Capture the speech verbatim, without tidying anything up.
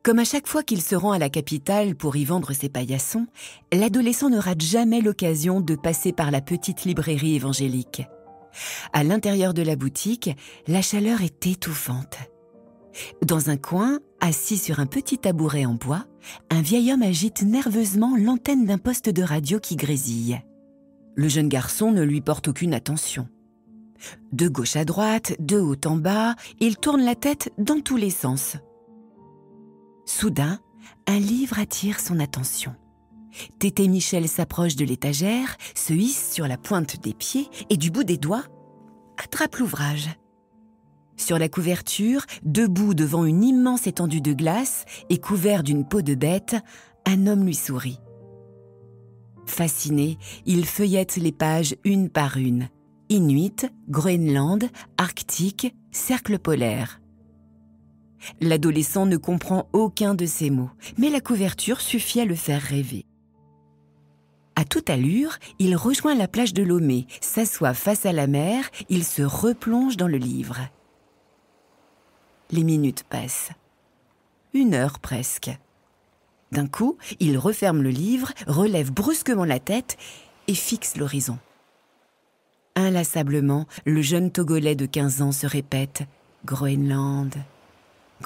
Comme à chaque fois qu'il se rend à la capitale pour y vendre ses paillassons, l'adolescent ne rate jamais l'occasion de passer par la petite librairie évangélique. À l'intérieur de la boutique, la chaleur est étouffante. Dans un coin, assis sur un petit tabouret en bois, un vieil homme agite nerveusement l'antenne d'un poste de radio qui grésille. Le jeune garçon ne lui porte aucune attention. De gauche à droite, de haut en bas, il tourne la tête dans tous les sens. Soudain, un livre attire son attention. Tété Michel s'approche de l'étagère, se hisse sur la pointe des pieds et du bout des doigts, attrape l'ouvrage. Sur la couverture, debout devant une immense étendue de glace et couvert d'une peau de bête, un homme lui sourit. Fasciné, il feuillette les pages une par une. Inuit, Groenland, Arctique, cercle polaire. L'adolescent ne comprend aucun de ces mots, mais la couverture suffit à le faire rêver. À toute allure, il rejoint la plage de Lomé, s'assoit face à la mer, il se replonge dans le livre. Les minutes passent. Une heure presque. D'un coup, il referme le livre, relève brusquement la tête et fixe l'horizon. Inlassablement, le jeune Togolais de quinze ans se répète « Groenland, Groenland ».